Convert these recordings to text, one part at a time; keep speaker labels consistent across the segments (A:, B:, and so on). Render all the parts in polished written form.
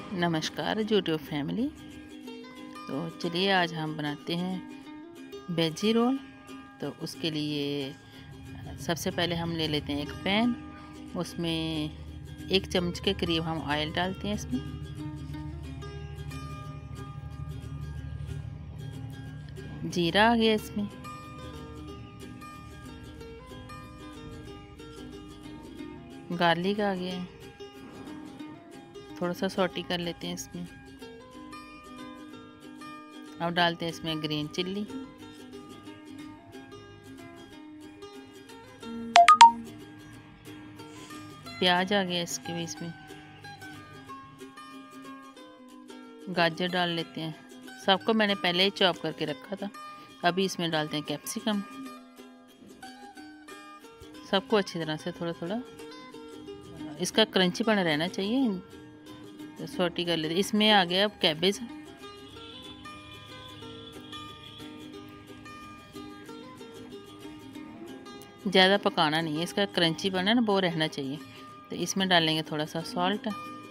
A: नमस्कार YouTube family. तो चलिए आज हम बनाते हैं वेजी रोल। तो उसके लिए सबसे पहले हम ले लेते हैं एक पैन। उसमें 1 चम्मच के करीब हम ऑयल डालते हैं। इसमें जीरा आ गया, इसमें गार्लिक आ गया है, थोड़ा सा सौटी कर लेते हैं इसमें। अब डालते हैं इसमें ग्रीन चिल्ली, प्याज आ गया इसके बीच में, गाजर डाल लेते हैं। सबको मैंने पहले ही चॉप करके रखा था। अभी इसमें डालते हैं कैप्सिकम। सबको अच्छी तरह से थोड़ा थोड़ा इसका क्रंचीपन रहना चाहिए, तो सौटी कर लेते। इसमें आ गया अब कैबेज, ज़्यादा पकाना नहीं है, इसका क्रंचीपन है ना वो रहना चाहिए। तो इसमें डालेंगे थोड़ा सा सॉल्ट,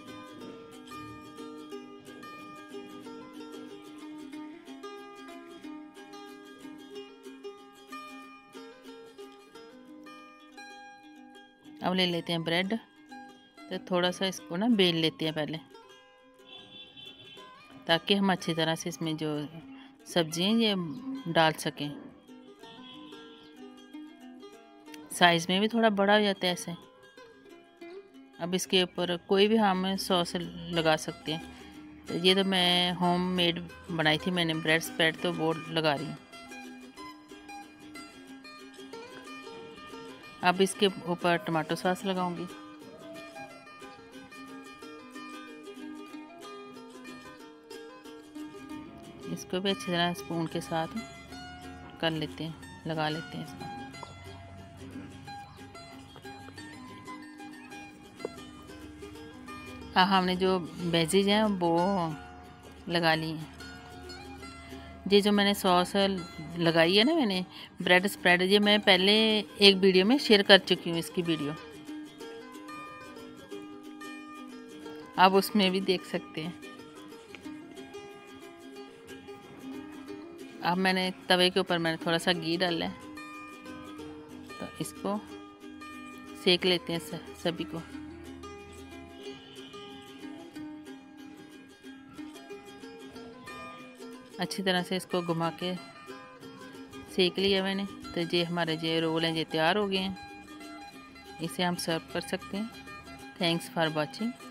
A: अब ले लेते हैं ब्रेड। तो थोड़ा सा इसको ना बेल लेते हैं पहले, ताकि हम अच्छी तरह से इसमें जो सब्जियां ये डाल सकें। साइज़ में भी थोड़ा बड़ा हो जाता है ऐसे। अब इसके ऊपर कोई भी हम सॉस लगा सकते हैं। तो ये तो मैं होम मेड बनाई थी मैंने ब्रेड स्प्रेड, तो वो लगा रही हूँ। अब इसके ऊपर टमाटो सॉस लगाऊंगी। इसको भी अच्छी तरह स्पून के साथ कर लेते हैं, लगा लेते हैं इसको। हाँ, हमने जो वेजीज हैं वो लगा ली हैं। ये जो मैंने सॉस लगाई है ना मैंने ब्रेड स्प्रेड, ये मैं पहले एक वीडियो में शेयर कर चुकी हूँ इसकी वीडियो, आप उसमें भी देख सकते हैं। अब मैंने तवे के ऊपर मैंने थोड़ा सा घी डाला है, तो इसको सेक लेते हैं सभी को। अच्छी तरह से इसको घुमा के सेक लिया मैंने। तो ये हमारे जो रोल हैं ये तैयार हो गए हैं। इसे हम सर्व कर सकते हैं। Thanks for watching.